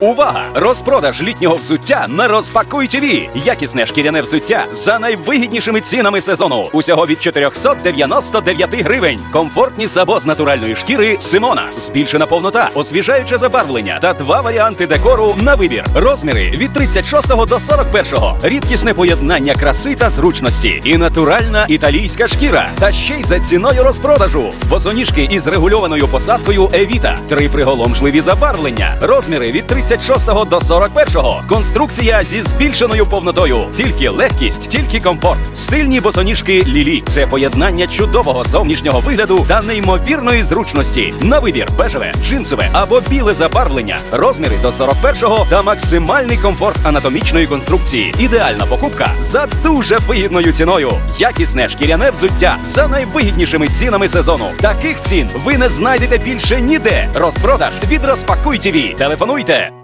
Увага! Розпродаж літнього взуття на Розпакуй ТВ. Якісне шкіряне взуття за найвигіднішими цінами сезону. Усього від 499 гривень. Комфортні сабо з натуральної шкіри Симона. Збільшена повнота, освіжаюче забарвлення та 2 варіанти декору на вибір. Розміри від 36 до 41. Рідкісне поєднання краси та зручності. І натуральна італійська шкіра. Та ще й за ціною розпродажу. Босоніжки із регульованою посадкою Евіта. 3 приголомшливі забарвлення. Розміри від 36 до 41. Конструкція зі збільшеною повнотою. Тільки легкість, тільки комфорт. Стильні босоніжки Лілі. Це поєднання чудового зовнішнього вигляду та неймовірної зручності. На вибір бежеве, джинсове або біле забарвлення. Розміри до 41 та максимальний комфорт анатомічної конструкції. Ідеальна покупка за дуже вигідною ціною. Якісне шкіряне взуття за найвигіднішими цінами сезону. Таких цін ви не знайдете більше ніде. Розпродаж від Розпакуй ТВ. Телефонуйте.